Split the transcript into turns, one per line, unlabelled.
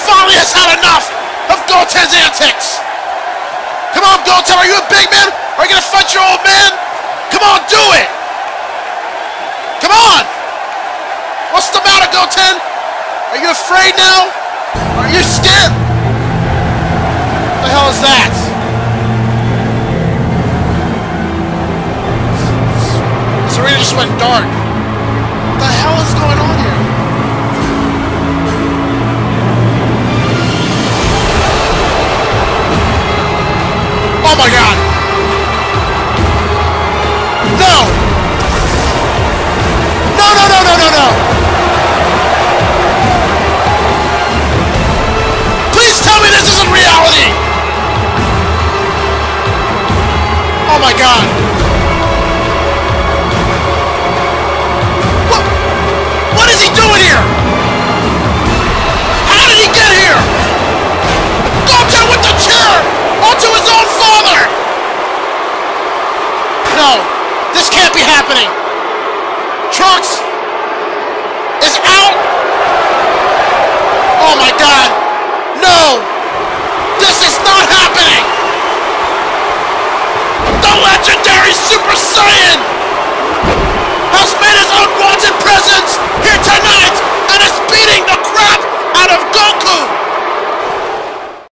finally has had enough of Goten's antics! Come on, Goten, are you a big man? Are you gonna fight your old man? Come on, do it! Come on! What's the matter, Goten? Are you afraid now? Are you scared? What the hell is that? This arena just went dark. What the hell is going on here? Oh my god! No! No, no, no, no, no, no! Please tell me this isn't reality! Oh my god! What is he doing here? How did he get here? Goten with the chair! Onto his own father! No, this can't be happening. Trunks is out